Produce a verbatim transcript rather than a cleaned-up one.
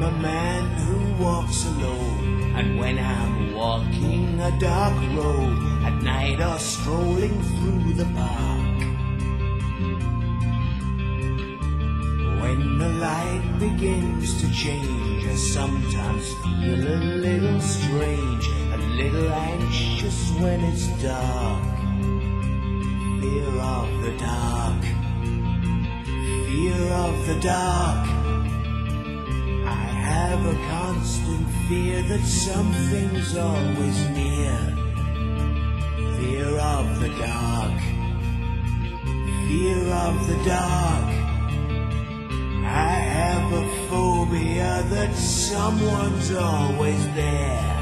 a man who walks alone, and when I'm walking a dark road at night or strolling through the park, when the light begins to change, I sometimes feel a little strange, a little anxious when it's dark. Fear of the dark, fear of the dark. I have a constant fear that something's always near. Fear of the dark, fear of the dark. I have a phobia that someone's always there.